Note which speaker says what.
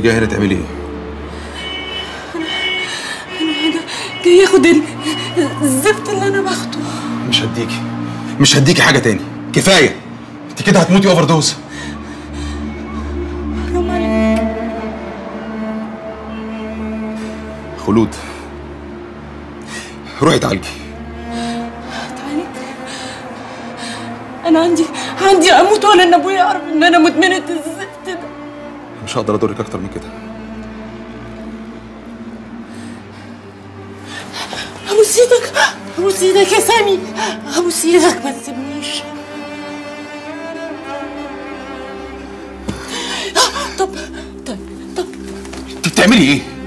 Speaker 1: جايه هنا تعملي ايه؟
Speaker 2: انا جاي اخد الزفت اللي انا باخده.
Speaker 1: مش هديكي حاجه تاني، كفايه. انت كده هتموتي اوفر دوز.
Speaker 2: حرام عليك.
Speaker 1: خلود، روحي اتعالجي.
Speaker 2: اتعالج؟ انا عندي اموت ولا ان ابويا يعرف ان انا مدمنه الزفت ده.
Speaker 1: مش هقدر اضرك اكتر من كده.
Speaker 2: ابوس ايدك، ابوس ايدك يا سامي، ابوس ايدك ما تسيبنيش. طب
Speaker 1: انت بتعملي ايه؟